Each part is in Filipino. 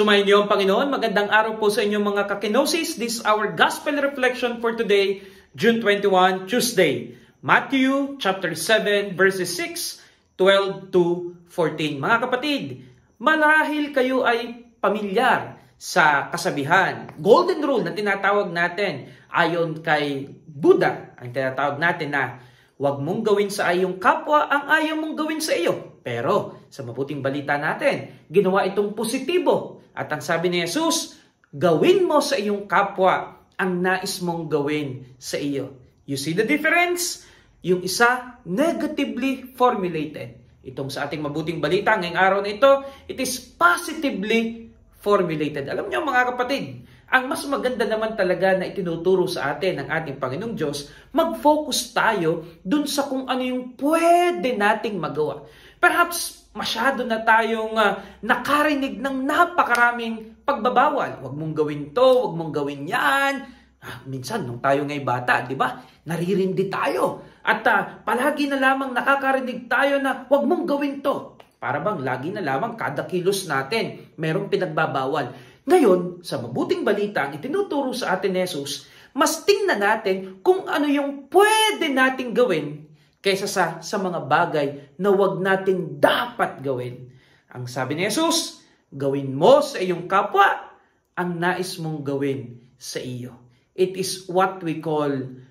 Sumayin niyo ang Panginoon. Magandang araw po sa inyong mga kakinosis. This is our gospel reflection for today, June 21, Tuesday. Matthew chapter 7, verses 6, 12 to 14. Mga kapatid, marahil kayo ay pamilyar sa kasabihan. Golden rule na tinatawag natin ayon kay Buddha. Ang tinatawag natin na huwag mong gawin sa iyong kapwa ang ayaw mong gawin sa iyo. Pero sa mabuting balita natin, ginawa itong positibo. At ang sabi ni Jesus, gawin mo sa iyong kapwa ang nais mong gawin sa iyo. You see the difference? Yung isa, negatively formulated. Itong sa ating mabuting balita ngayong araw na ito, it is positively formulated. Alam niyo mga kapatid, ang mas maganda naman talaga na itinuturo sa atin ng ating Panginoong Diyos, mag-focus tayo dun sa kung ano yung pwede nating magawa. Perhaps masyado na tayong nakarinig ng napakaraming pagbabawal. Huwag mong gawin to, huwag mong gawin yan. Minsan, nung tayo nga'y bata, di ba? Naririndi tayo. At palagi na lamang nakakarinig tayo na huwag mong gawin to. Para bang lagi na lamang kada kilos natin, merong pinagbabawal. Ngayon, sa mabuting balita, ang itinuturo sa atin ni Jesus, mas tingnan natin kung ano yung pwede nating gawin kaysa sa mga bagay na wag nating dapat gawin. Ang sabi ni Jesus, gawin mo sa iyong kapwa ang nais mong gawin sa iyo. It is what we call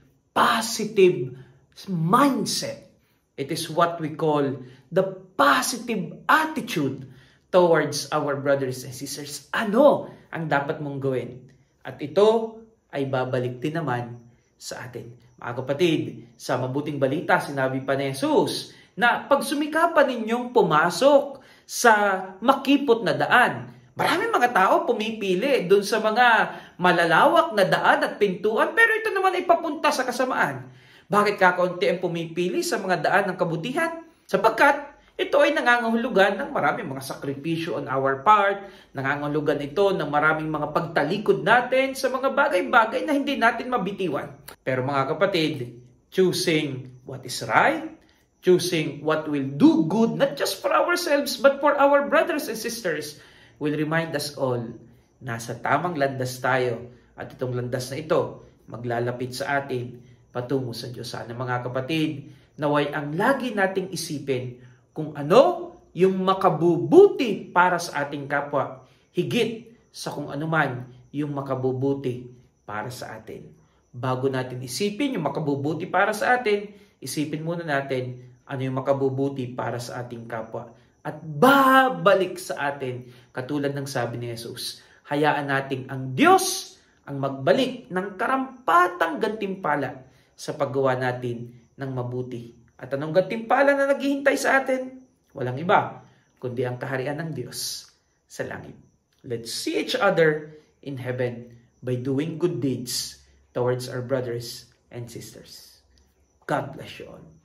positive mindset. It is what we call the positive attitude towards our brothers and sisters. Ano ang dapat mong gawin? At ito ay babalik din naman sa atin. Mga kapatid, sa mabuting balita, sinabi pa ni Jesus na pag sumikapan ninyong pumasok sa makipot na daan, maraming mga tao pumipili doon sa mga malalawak na daan at pintuan, pero ito naman ay papunta sa kasamaan. Bakit kakaunti ang pumipili sa mga daan ng kabutihan? Sapagkat ito ay nangangahulugan ng maraming mga sakripisyo on our part, nangangahulugan ito ng maraming mga pagtalikod natin sa mga bagay-bagay na hindi natin mabitiwan. Pero mga kapatid, choosing what is right, choosing what will do good, not just for ourselves, but for our brothers and sisters, will remind us all, nasa tamang landas tayo, at itong landas na ito, maglalapit sa atin, patungo sa Diyos. Sana mga kapatid, naway ang lagi nating isipin, kung ano yung makabubuti para sa ating kapwa, higit sa kung ano man yung makabubuti para sa atin. Bago natin isipin yung makabubuti para sa atin, isipin muna natin ano yung makabubuti para sa ating kapwa. At babalik sa atin, katulad ng sabi ni Jesus, hayaan nating ang Diyos ang magbalik ng karampatang gantimpala sa paggawa natin ng mabuti. At anong gantimpala na naghihintay sa atin? Walang iba, kundi ang kaharian ng Diyos sa langit. Let's see each other in heaven by doing good deeds towards our brothers and sisters. God bless you all.